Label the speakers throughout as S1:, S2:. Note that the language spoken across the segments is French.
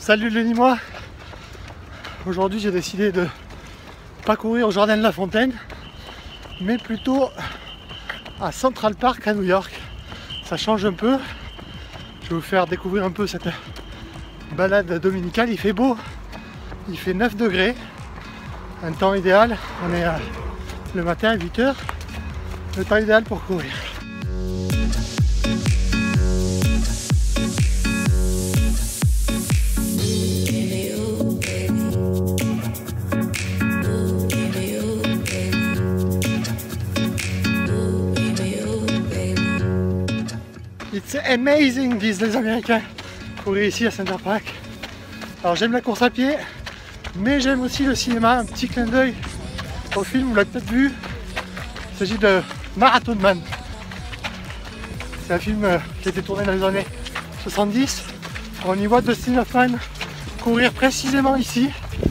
S1: Salut les Nîmois. Aujourd'hui j'ai décidé de pas courir au Jardin de la Fontaine, mais plutôt à Central Park à New York. Ça change un peu. Je vais vous faire découvrir un peu cette balade dominicale. Il fait beau, il fait 9 degrés, un temps idéal. On est le matin à 8 h, le temps idéal pour courir. It's amazing, disent les Américains, courir ici à Central Park. Alors j'aime la course à pied, mais j'aime aussi le cinéma. Un petit clin d'œil au film, vous l'avez peut-être vu. Il s'agit de Marathon Man. C'est un film qui a été tourné dans les années 70. On y voit Dustin Hoffman courir précisément ici.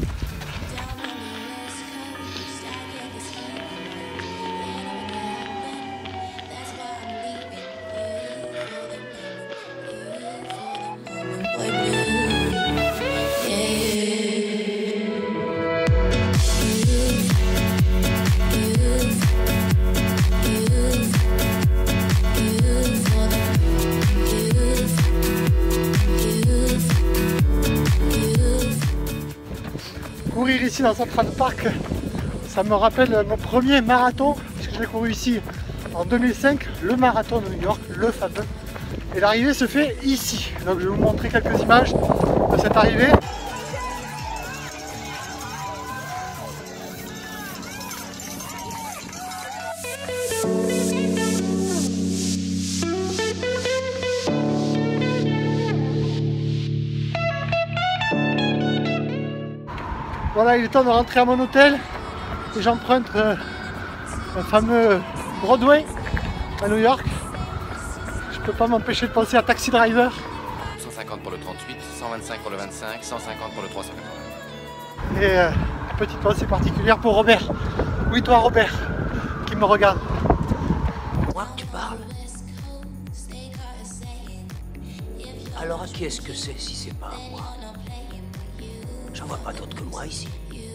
S1: Courir ici dans Central Park, ça me rappelle mon premier marathon, puisque j'ai couru ici en 2005, le marathon de New York, le fameux. Et l'arrivée se fait ici. Donc je vais vous montrer quelques images de cette arrivée. Voilà, il est temps de rentrer à mon hôtel et j'emprunte le fameux Broadway à New York. Je peux pas m'empêcher de penser à Taxi Driver.
S2: 150 pour le 38, 125 pour le 25, 150 pour le 380.
S1: Et petite pensée particulière pour Robert. Oui, toi Robert, qui me regarde.
S3: Moi que tu parles? Alors à qui est-ce que c'est si c'est pas à moi? J'en vois pas d'autre que moi ici.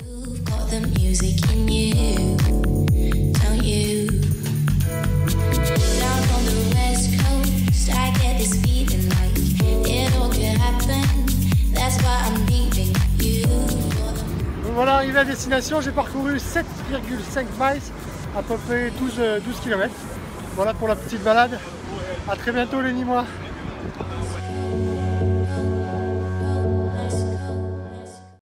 S1: Donc voilà, arrivé à destination, j'ai parcouru 7,5 miles, à peu près 12 km. Voilà pour la petite balade. A très bientôt les Nîmois.